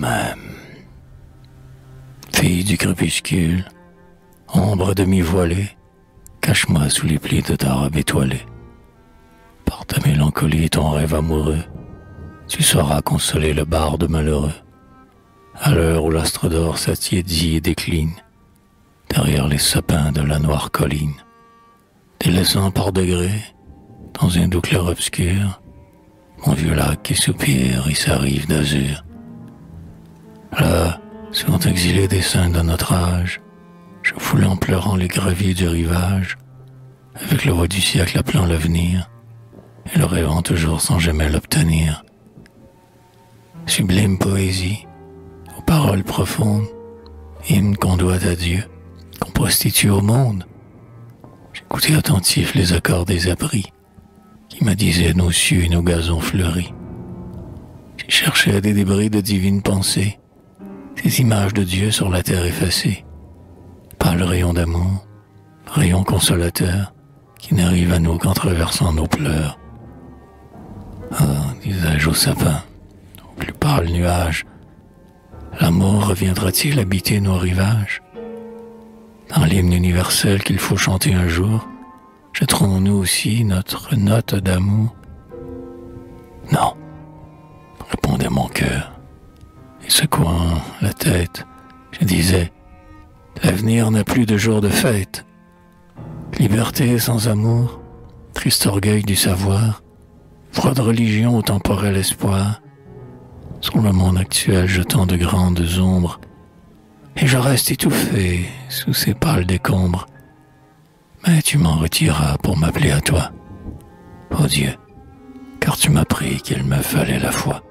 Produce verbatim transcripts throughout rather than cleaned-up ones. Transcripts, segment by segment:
toi-même. Fille du crépuscule, ombre demi-voilée, cache-moi sous les plis de ta robe étoilée. Par ta mélancolie, ton rêve amoureux, tu sauras consoler le barde malheureux. À l'heure où l'astre d'or s'attiédit et décline, derrière les sapins de la noire colline, délaissant par degrés, dans un doux clair obscur, mon vieux lac qui soupire et sa rive d'azur. Là, sont exilés des saints de notre âge, je foule en pleurant les graviers du rivage, avec le roi du siècle appelant l'avenir, et le rêvant toujours sans jamais l'obtenir. Sublime poésie, aux paroles profondes, hymne qu'on doit à Dieu, qu'on prostitue au monde. J'écoutais attentif les accords des abris, qui me disaient nos cieux et nos gazons fleuris. J'ai cherché des débris de divines pensées, ces images de Dieu sur la terre effacée. Pâle rayon d'amour, rayon consolateur, qui n'arrive à nous qu'en traversant nos pleurs. Ah, disais-je au sapin, au plus pâle nuage, l'amour reviendra-t-il habiter nos rivages? Dans l'hymne universel qu'il faut chanter un jour, jeterons-nous aussi notre note d'amour? Non, répondait mon cœur, et secouant la tête, je disais, l'avenir n'a plus de jour de fête. Liberté sans amour, triste orgueil du savoir, froide religion au temporel espoir, sur le monde actuel jetant de grandes ombres, et je reste étouffé sous ces pâles décombres. Mais tu m'en retiras pour m'appeler à toi, ô Dieu, car tu m'as pris qu'il me fallait la foi.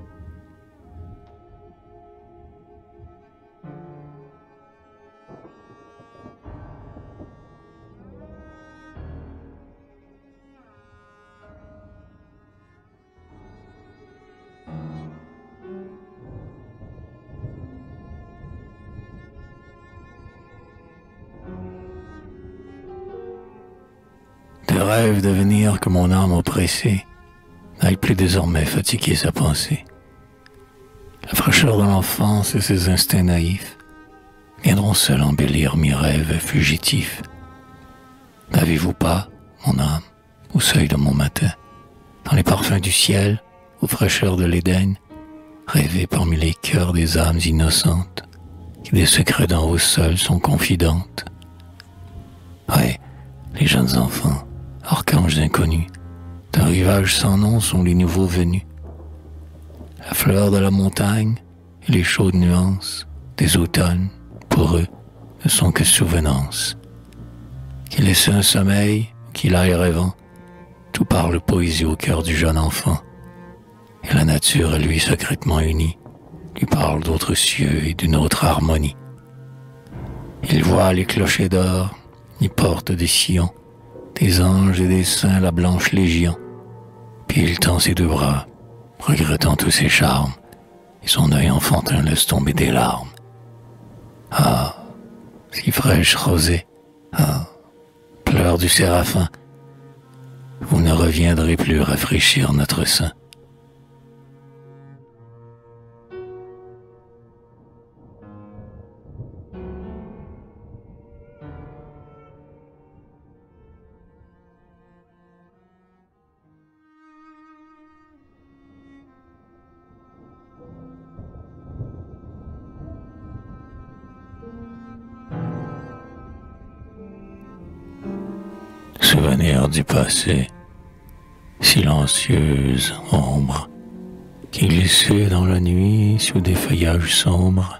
Des rêves d'avenir que mon âme oppressée n'aille plus désormais fatiguer sa pensée. La fraîcheur de l'enfance et ses instincts naïfs viendront seuls embellir mes rêves fugitifs. N'avez-vous pas, mon âme, au seuil de mon matin, dans les parfums du ciel, aux fraîcheurs de l'Éden, rêvé parmi les cœurs des âmes innocentes, qui des secrets d'en haut seuls sont confidentes? Ouais, les jeunes enfants, archanges inconnus, d'un rivage sans nom sont les nouveaux venus. La fleur de la montagne et les chaudes nuances des automnes, pour eux, ne sont que souvenances. Qu'il ait un sommeil, qu'il aille rêvant, tout parle poésie au cœur du jeune enfant. Et la nature, lui secrètement unie, lui parle d'autres cieux et d'une autre harmonie. Il voit les clochers d'or, y porte des sillons, des anges et des saints la blanche légion. Puis il tend ses deux bras, regrettant tous ses charmes, et son œil enfantin laisse tomber des larmes. Ah, si fraîche rosée, ah, pleurs du séraphin, vous ne reviendrez plus rafraîchir notre sein. Souvenir du passé, silencieuse ombre, qui glissait dans la nuit sous des feuillages sombres.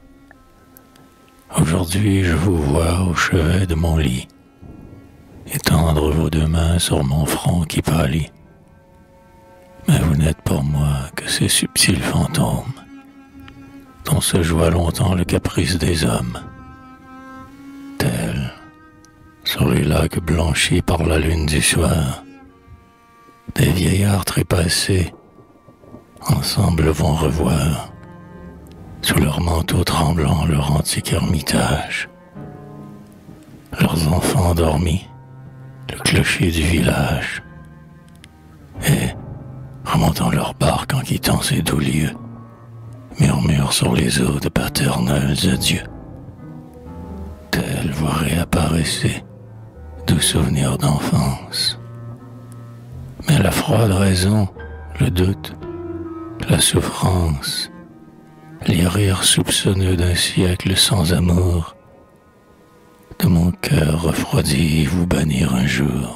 Aujourd'hui je vous vois au chevet de mon lit, étendre vos deux mains sur mon front qui pâlit. Mais vous n'êtes pour moi que ces subtils fantômes, dont se joua longtemps le caprice des hommes. Tels, sur les lacs blanchis par la lune du soir, des vieillards trépassés, ensemble vont revoir, sous leurs manteaux tremblants, leur antique ermitage. Leurs enfants endormis, le clocher du village, et, remontant leur barque en quittant ces doux lieux, murmure sur les eaux de paternels adieux. Telle voix réapparaissait, doux souvenirs d'enfance. Mais la froide raison, le doute, la souffrance, les rires soupçonneux d'un siècle sans amour, de mon cœur refroidi vous bannir un jour.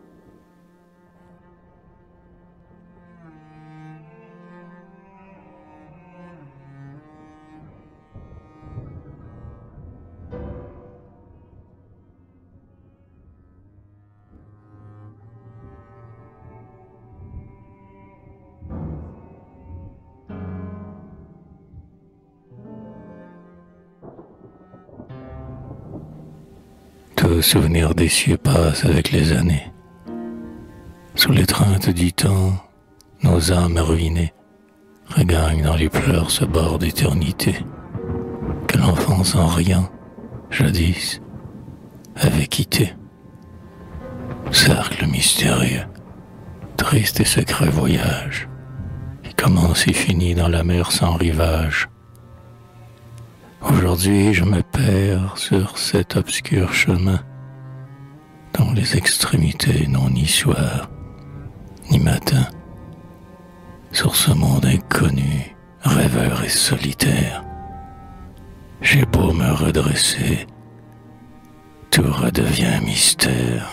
Tout souvenir des cieux passe avec les années. Sous l'étreinte du temps, nos âmes ruinées regagnent dans les pleurs ce bord d'éternité que l'enfance en riant, jadis, avait quitté. Cercle mystérieux, triste et secret voyage qui commence et finit dans la mer sans rivage. Aujourd'hui, je me perds sur cet obscur chemin, dont les extrémités n'ont ni soir, ni matin, sur ce monde inconnu, rêveur et solitaire. J'ai beau me redresser, tout redevient mystère.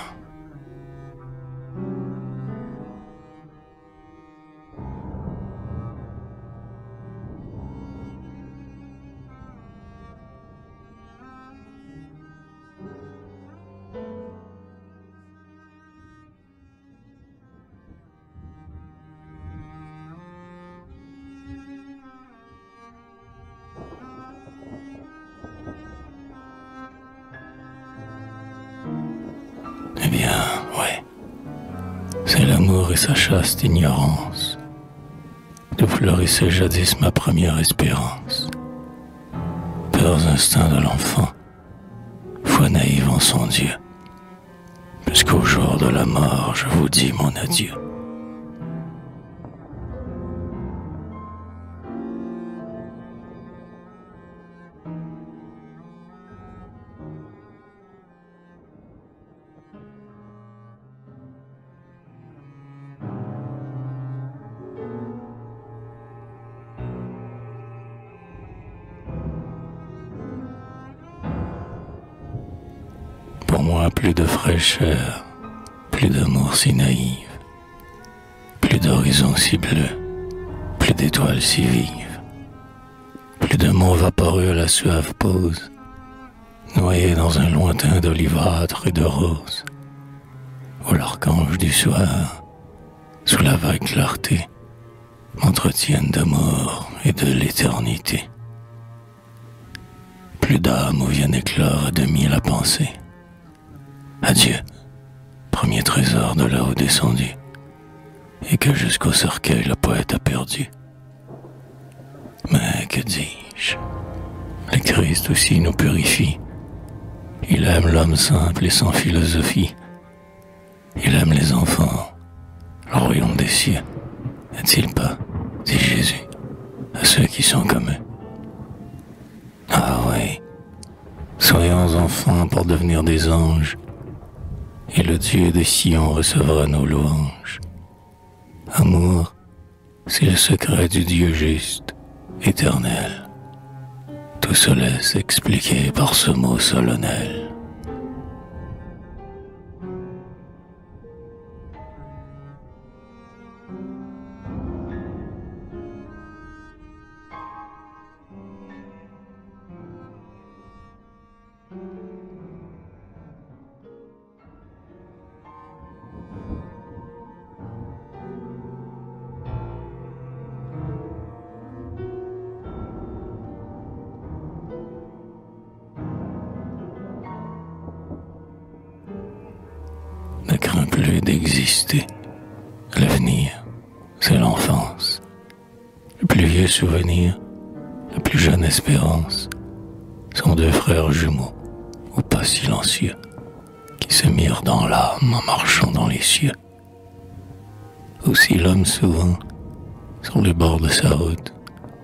Eh bien, ouais, c'est l'amour et sa chaste ignorance, d'où fleurissait jadis ma première espérance. Peurs instincts de l'enfant, foi naïve en son Dieu, jusqu'au jour de la mort, je vous dis mon adieu. Pour moi, plus de fraîcheur, plus d'amour si naïf, plus d'horizon si bleu, plus d'étoiles si vives, plus de mots vaporeux à la suave pause, noyés dans un lointain d'olivâtre et de rose, où l'archange du soir, sous la vague clarté, m'entretiennent d'amour et de l'éternité. Plus d'âme où vienne éclore à demi la pensée. Adieu, premier trésor de là-haut descendu, et que jusqu'au cercueil le poète a perdu. Mais que dis-je, le Christ aussi nous purifie. Il aime l'homme simple et sans philosophie. Il aime les enfants, le royaume des cieux, n'est-il pas, dit Jésus, à ceux qui sont comme eux. Ah oui, soyons enfants pour devenir des anges, et le Dieu de Sion recevra nos louanges. Amour, c'est le secret du Dieu juste, éternel. Tout se laisse expliquer par ce mot solennel. Ne crains plus d'exister. L'avenir, c'est l'enfance. Le plus vieux souvenir, la plus jeune espérance, sont deux frères jumeaux, ou pas silencieux, qui se mirent dans l'âme en marchant dans les cieux. Aussi l'homme souvent, sur les bords de sa route,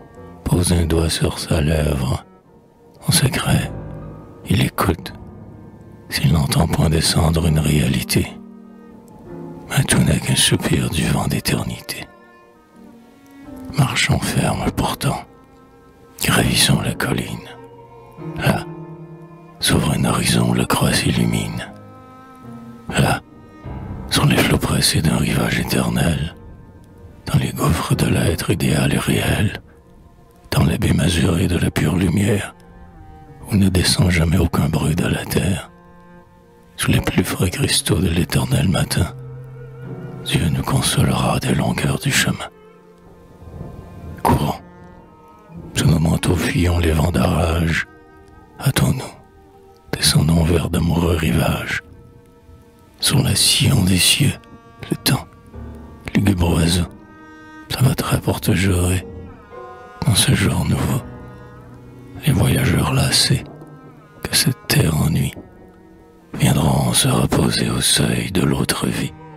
pose un doigt sur sa lèvre. En secret, il écoute, s'il n'entend point descendre une réalité. Mais tout n'est qu'un soupir du vent d'éternité. Marchons ferme pourtant, gravissons la colline. Là, s'ouvre un horizon où la croix s'illumine. Là, sur les flots pressés d'un rivage éternel, dans les gouffres de l'être idéal et réel, dans l'abîme azuré de la pure lumière, où ne descend jamais aucun bruit de la terre, sous les plus frais cristaux de l'éternel matin, Dieu nous consolera des longueurs du chemin. Courons, sous nos manteaux fuyons les vents d'orage, hâtons-nous, descendons vers d'amoureux rivages. Sur la sillon des cieux, le temps, lugubre oiseau, s'abattra pour te jurer, dans ce jour nouveau, les voyageurs lassés, que cette terre ennuie, viendront se reposer au seuil de l'autre vie.